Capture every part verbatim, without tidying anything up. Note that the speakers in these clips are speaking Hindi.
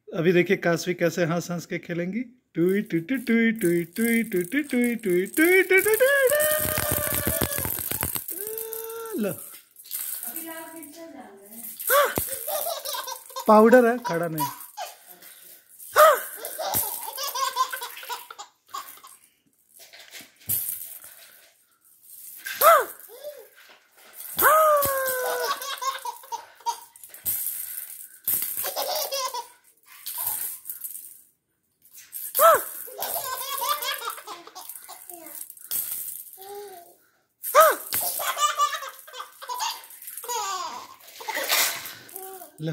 अभी देखिए काशवी कैसे हंस हंस के खेलेंगी। टुई टुई टुई टुई टुई टुई टुई टुई टुई टुई टुई टुई टुई टुई। लो पाउडर है, खड़ा नहीं। लो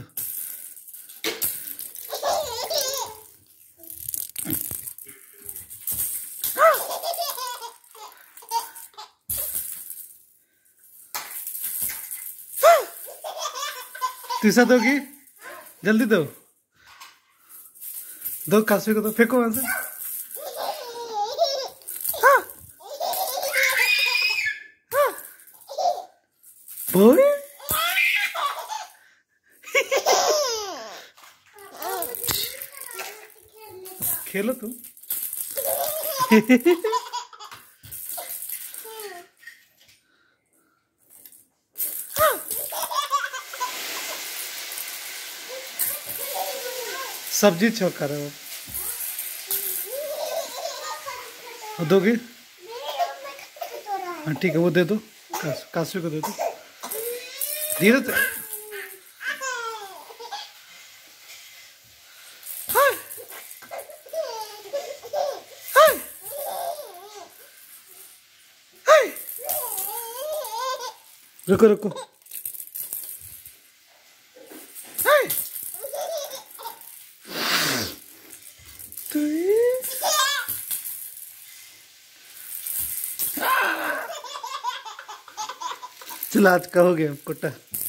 तीसरा दोगी, जल्दी दो दो काशवी को, तो फेंको वहां से। बोल खेलो तुम। सब्जी छोक कर रहे हो, दोगे? हाँ ठीक है, वो दे दो, काशवी को दे दो धीरे से। रुको रुको, चलो आज का हो गया कुट्टा।